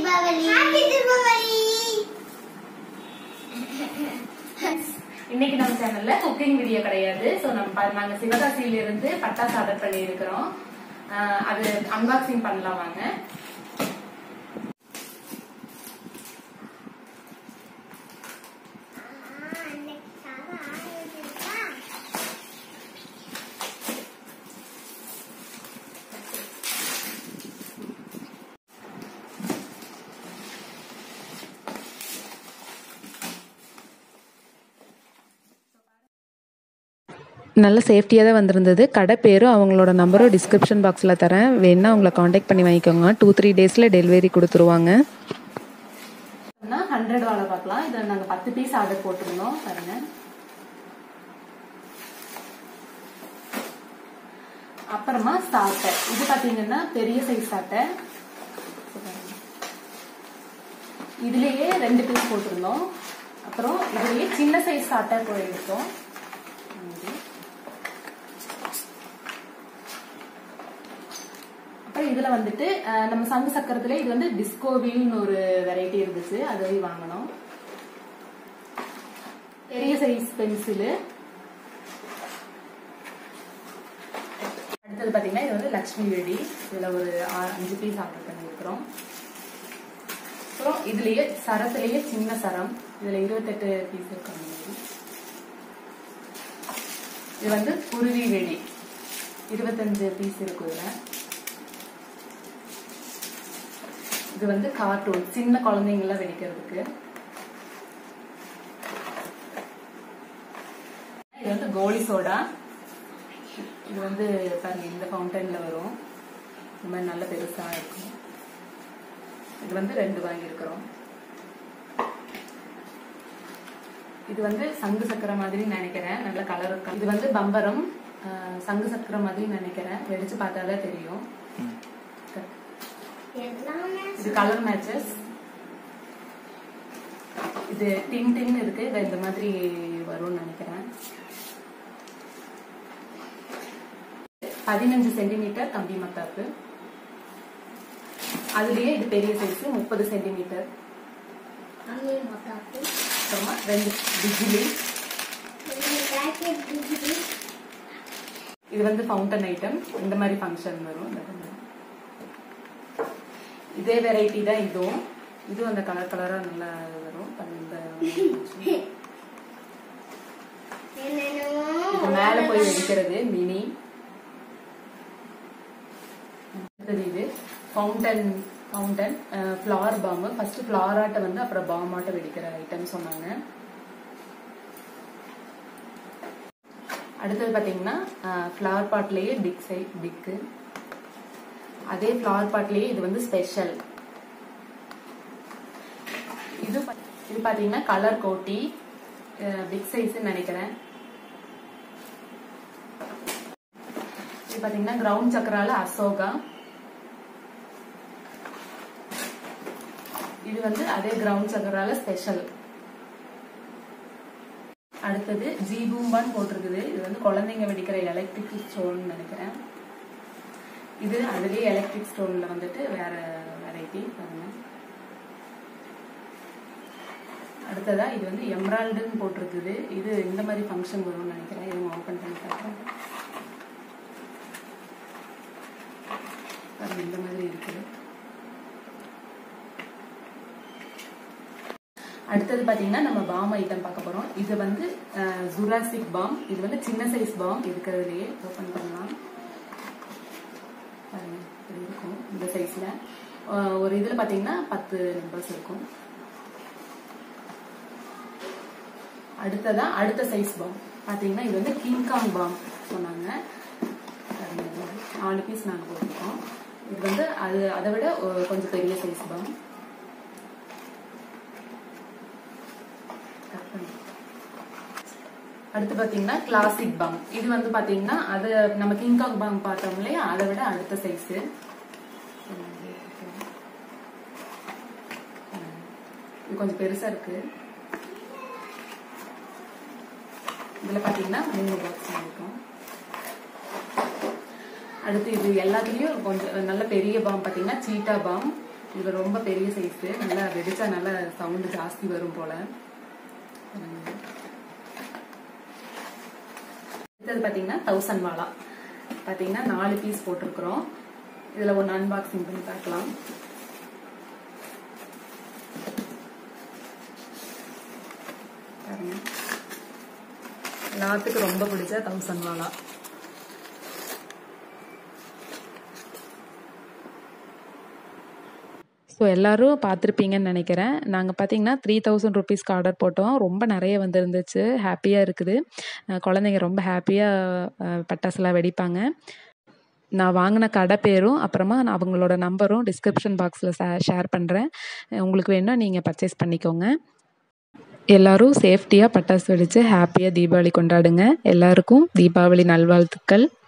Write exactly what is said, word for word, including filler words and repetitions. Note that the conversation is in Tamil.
இன்னைக்கு நம்ம சேனல்ல குக்கிங் வீடியோ கிடையாது. சோ நம்ம நாங்க சிவகாசியில இருந்து பட்டாசு ஆர்டர் பண்ணி இருக்கிறோம். அது அன்பாக்சிங் பண்ணலாம் வாங்க. நல்ல சேஃப்டியாக தான் வந்திருந்தது. கடை பேரும் அவங்களோட நம்பரும் டிஸ்கிரிப்ஷன் பாக்ஸில் தரேன், வேணா அவங்கள காண்டாக்ட் பண்ணி வாங்கிக்கோங்க. டூ த்ரீ டேஸில் டெலிவரி கொடுத்துருவாங்க. ஹண்ட்ரட் வாழை பார்க்கலாம். இதில் நாங்கள் பத்து பீஸ் ஆர்டர் போட்டிருந்தோம் பாருங்க. அப்புறமா சாட்டை, இது பார்த்தீங்கன்னா பெரிய சைஸ் சாட்டை. இதுலேயே ரெண்டு பீஸ் போட்டிருந்தோம். அப்புறம் இதுலேயே சின்ன சைஸ் சாட்டை போயிருக்கோம். இதுல வந்துட்டு நம்ம சங்கு சக்கரத்துல இது வந்து டிஸ்கோவில்னு ஒரு வெரைட்டி இருந்துச்சு, அதை வாங்கணும். பெரிய சைஸ் பென்சில். அடுத்தது பாத்தீங்கன்னா இது வந்து லட்சுமி வெடி. இதுல ஒரு அஞ்சு பீஸ் ஆர்டர் பண்ணிருக்கிறோம். அப்புறம் இதுலயே சரத்திலேயே சின்ன சரம், இதுல இருபத்தெட்டு பீஸ் இருக்காங்க. இது வந்து குருவி வெடி, இருபத்தஞ்சு பீஸ் இருக்கு. இதுல இது வந்து கார்ட்டூன், சின்ன குழந்தைங்கள வெடிக்கிறதுக்கு. இது வந்து கோலி சோடா. இது வந்து பாருங்க, இந்த ஃபவுண்டன்ல வரும். இந்த மாதிரி நல்ல பெருசா இருக்கும். இது வந்து ரெண்டு வாங்கியிருக்கிறோம். இது வந்து சங்கு சக்கரை மாதிரி நினைக்கிறேன், நல்ல கலர் இருக்கு. இது வந்து பம்பரம், சங்கு சக்கரை மாதிரி நினைக்கிறேன், வெடிச்சு பார்த்தாதான் தெரியும். இது கலர் மேட்சஸ். இது டின் டின் இருக்கு, இது இந்த மாதிரி வரும்னு நினைக்கிறேன். பதினஞ்சு சென்டிமீட்டர் கம்பி மத்தாப்பு. அதுலயே இது பெரிய சைஸ் முப்பது சென்டிமீட்டர். அப்புறமா ரெண்டு பிஜிலி. இது வந்து ஃபவுண்டன் ஐட்டம், இந்த மாதிரி ஃபங்க்ஷன் வரும். இதே வெரைட்டி தான் இதுவும். இதுவும் அந்த கலர் கலரா நல்லா வரும். மேல போய் வெடிக்கிறது மினி. இது fountain fountain flower bomb. First flower ஆட்ட வந்து அப்புறம் பாம் ஆட்ட வெடிக்கிற ஐட்டம் சொன்னாங்க. அடுத்தது பாத்தீங்கன்னா ஃபிளவர் பாட்லயே பிக் சைஸ் பிக்கு. அதே ஃபிளவர் பாட்லயே இது வந்து ஸ்பெஷல். இது இது பாத்தீங்கன்னா கலர் கோட்டி, பிக் சைஸ் நினைக்கிறேன். இது பாத்தீங்கன்னா கிரவுண்ட் சக்கரால அசோகா. இது வந்து அதே கிரவுண்ட் சக்கரால ஸ்பெஷல். அடுத்தது ஜீபூம்பான்னு போட்டிருக்குது. இது வந்து குழந்தைங்க வெடிக்கிற எலக்ட்ரிக் ஸ்டோன் நினைக்கிறேன். இது அதுலயே எலக்ட்ரிக் ஸ்டோன்ல வந்துட்டு வேற வெரைட்டி பாருங்க. அடுத்ததா இது வந்து எம்ரால்டுன்னு போட்டிருக்குது. இது இந்த மாதிரி ஃபங்க்ஷன் வரும்னு நினைக்கிறேன். இது ஓபன் பண்ணி பார்க்குறேன். இந்த மாதிரி இருக்குது. அடுத்தது பாத்தீங்கன்னா நம்ம பாம் ஐட்டம் பார்க்க போறோம். இது வந்து ஜுராசிக் பாம். இது வந்து சின்ன சைஸ் பாம் இருக்கிறதுலயே. ஓபன் பண்ணலாம். இருக்கும் இந்த சைஸ்ல. ஒரு இதுல பாத்தீங்கன்னா பத்து நம்பர்ஸ் இருக்கும். அடுத்ததா அடுத்த சைஸ் பாம் பாத்தீங்கன்னா இது வந்து கிங்காங் பாம் சொன்னாங்க. நாலு பீஸ் நாங்க போட்டிருக்கோம். இது வந்து அது அதை விட கொஞ்சம் பெரிய சைஸ் பாம். அடுத்து பாத்தீங்கன்னா கிளாசிக் பாம். இது வந்து பாத்தீங்கன்னா அது நம்ம கிங்காங் பாம் பார்த்தோம் இல்லையா, அதை விட அடுத்த சைஸ். இது கொஞ்சம் பெருசா இருக்கு. இதுல பாத்தீங்கன்னா மூணு பாக்ஸ் இருக்கும். அடுத்து இது எல்லாத்துலயும் கொஞ்சம் நல்ல பெரிய பாம் பாத்தீங்கன்னா சீட்டா பாம். இது ரொம்ப பெரிய சைஸு, நல்லா வெடிச்சா நல்லா சவுண்டு ஜாஸ்தி வரும் போல. அடுத்தது பார்த்தீங்கன்னா தௌசண்ட் வாலா பார்த்தீங்கன்னா நாலு பீஸ் போட்டிருக்கிறோம். இதில் ஒன்று அன்பாக்சிங் பண்ணி பார்க்கலாம். பாருங்க, எல்லாத்துக்கும் ரொம்ப பிடிச்ச தௌசண்ட் வாலா. ஸோ எல்லோரும் பார்த்துருப்பீங்கன்னு நினைக்கிறேன். நாங்கள் பார்த்தீங்கன்னா த்ரீ தௌசண்ட் ருபீஸ்க்கு ஆர்டர் போட்டோம். ரொம்ப நிறைய வந்துருந்துச்சு. ஹாப்பியாக இருக்குது. குழந்தைங்க ரொம்ப ஹாப்பியாக பட்டாசுலாம் வெடிப்பாங்க. நான் வாங்கின கடை பேரும் அப்புறமா நான் அவங்களோட நம்பரும் டிஸ்கிரிப்ஷன் பாக்ஸில் ஷேர் பண்ணுறேன். உங்களுக்கு வேணும்னா நீங்கள் பர்ச்சேஸ் பண்ணிக்கோங்க. எல்லோரும் சேஃப்டியாக பட்டாசு வெடித்து ஹாப்பியாக தீபாவளி கொண்டாடுங்க. எல்லாருக்கும் தீபாவளி நல்வாழ்த்துக்கள்.